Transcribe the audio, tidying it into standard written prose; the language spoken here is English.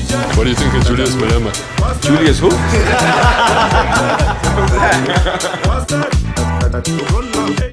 What do you think of Julius Malema? Julius who? What's that?